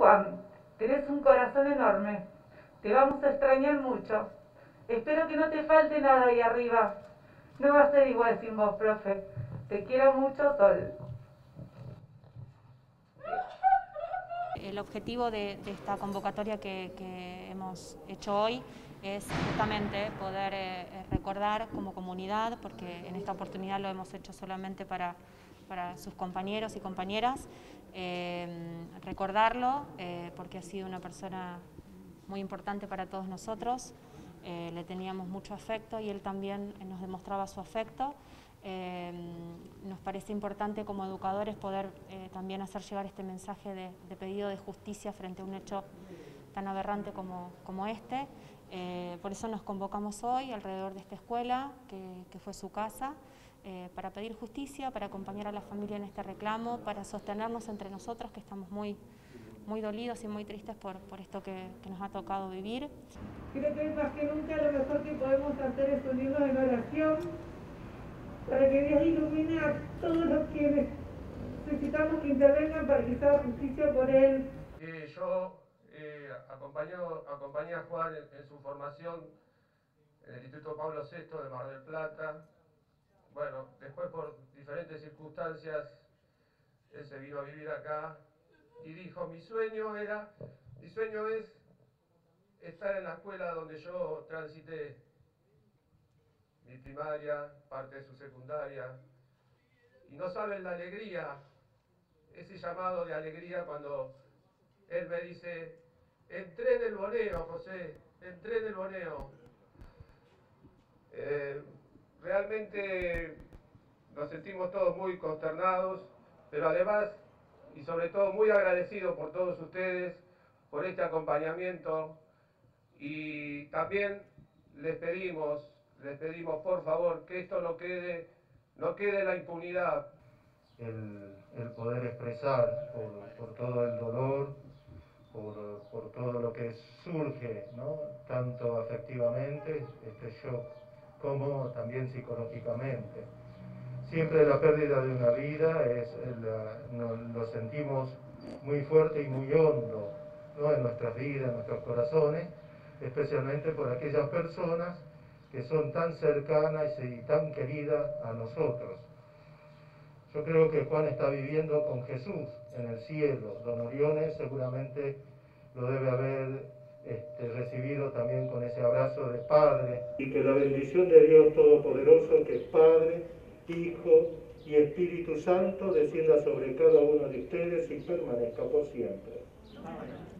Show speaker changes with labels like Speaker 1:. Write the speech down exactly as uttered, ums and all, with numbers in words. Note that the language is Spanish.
Speaker 1: Juan, tenés un corazón enorme. Te vamos a extrañar mucho. Espero que no te falte nada ahí arriba. No va a ser igual sin vos, profe. Te quiero mucho, Sol.
Speaker 2: El objetivo de, de esta convocatoria que, que hemos hecho hoy es justamente poder eh, recordar como comunidad, porque en esta oportunidad lo hemos hecho solamente para, para sus compañeros y compañeras, eh, recordarlo eh, porque ha sido una persona muy importante para todos nosotros, eh, le teníamos mucho afecto y él también nos demostraba su afecto. Eh, nos parece importante como educadores poder eh, también hacer llegar este mensaje de, de pedido de justicia frente a un hecho tan aberrante como, como este. Eh, por eso nos convocamos hoy alrededor de esta escuela, que, que fue su casa, eh, para pedir justicia, para acompañar a la familia en este reclamo, para sostenernos entre nosotros, que estamos muy, muy dolidos y muy tristes por, por esto que, que nos ha tocado vivir.
Speaker 1: Creo que más que nunca lo mejor que podemos hacer es unirnos en oración, para que Dios ilumine a todos los que necesitamos que intervengan para que se haga justicia por él.
Speaker 3: Eh, yo eh, acompañó, acompañé a Juan en, en su formación en el Instituto Pablo sexto de Mar del Plata. Bueno, después por diferentes circunstancias él se vino a vivir acá y dijo, mi sueño era, mi sueño es estar en la escuela donde yo transité mi primaria, parte de su secundaria, y no saben la alegría, ese llamado de alegría cuando él me dice, entré en el boneo, José, entré en el boneo. Eh, realmente nos sentimos todos muy consternados, pero además, y sobre todo muy agradecidos por todos ustedes, por este acompañamiento, y también les pedimos, les pedimos por favor que esto no quede, no quede en la impunidad.
Speaker 4: El, el poder expresar por, por todo el dolor, por, por todo lo que surge, ¿no? Tanto afectivamente, este shock, como también psicológicamente. Siempre la pérdida de una vida es la, no, lo sentimos muy fuerte y muy hondo, ¿no? En nuestras vidas, en nuestros corazones, especialmente por aquellas personas que son tan cercanas y tan queridas a nosotros. Yo creo que Juan está viviendo con Jesús en el cielo. Don Oriones seguramente lo debe haber este, recibido también con ese abrazo de Padre. Y que la bendición de Dios Todopoderoso, que es Padre, Hijo y Espíritu Santo, descienda sobre cada uno de ustedes y permanezca por siempre. Amén.